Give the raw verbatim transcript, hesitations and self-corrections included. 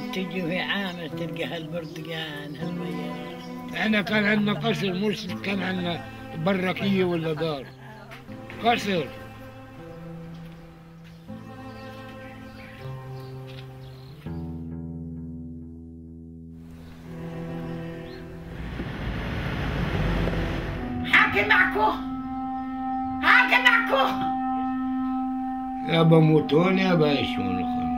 تجي في عامر تلقى هالبرتقان هالبيض. احنا كان عندنا قصر، مش كان عندنا بركية ولا دار، قصر. حاكي معكو حاكي معكو يا بموتون يا بايشون.